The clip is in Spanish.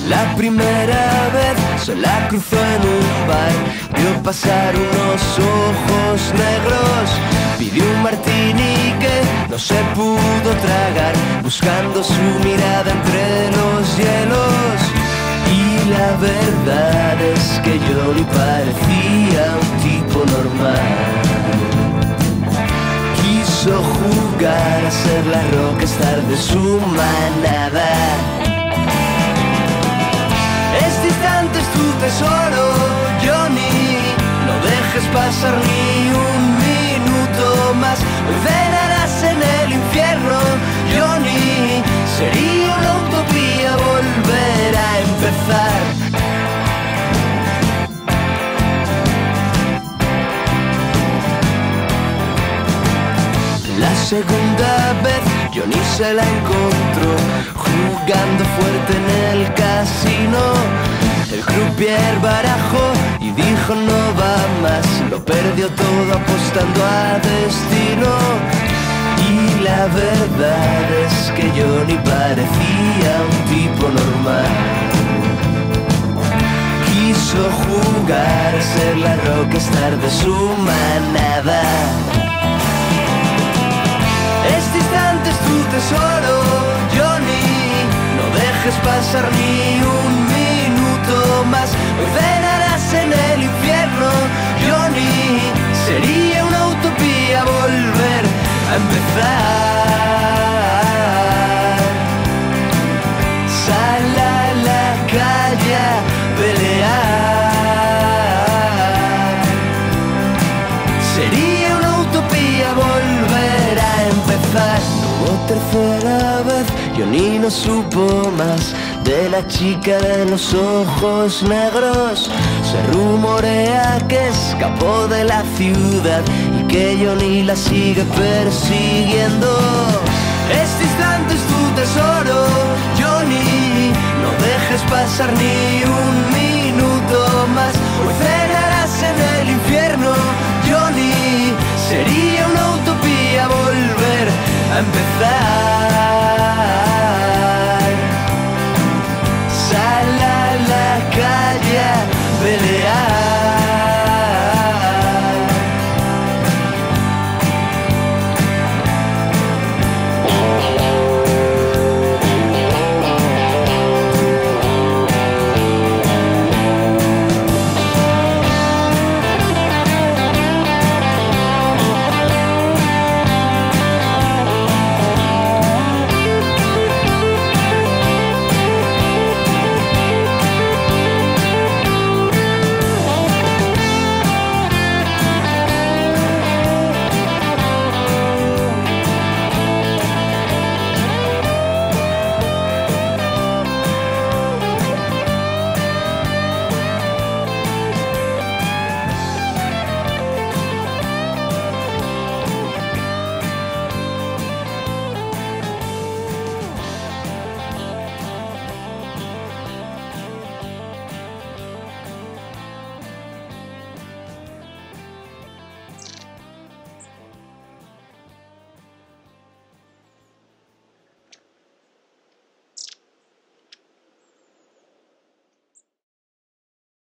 La primera vez se la cruzó en un bar, vio pasar unos ojos negros, pidió un martini que no se pudo tragar, buscando su mirada entre los hielos. Y la verdad es que Johnny parecía un tipo normal. Quiso jugar a ser la rockstar de su manada. Este instante es tu tesoro, Johnny, no dejes pasar ni un minuto más. Venarás en el infierno, Johnny, sería una utopía volver a empezar. La segunda vez Johnny se la encontró jugando fuerte en el casino. El croupier barajó y dijo no va más, lo perdió todo apostando a destino. Y la verdad es que Johnny parecía un tipo normal. Quiso jugar a ser la rockstar de su manada. Este instante es tu tesoro, Johnny, no dejes pasar ni un minuto más. Hoy cenarás en el infierno, Johnny, sería una utopía volver a empezar. Sal a la calle a pelear. Sería una utopía volver a empezar. Hubo tercera vez, Johnny no supo más de la chica de los ojos negros. Se rumorea que escapó de la ciudad y que Johnny la sigue persiguiendo. Este instante es tu tesoro, Johnny, no dejes pasar ni un minuto más. Hoy cenarás en el infierno, Johnny, sería una utopía volver a empezar. Sal a la calle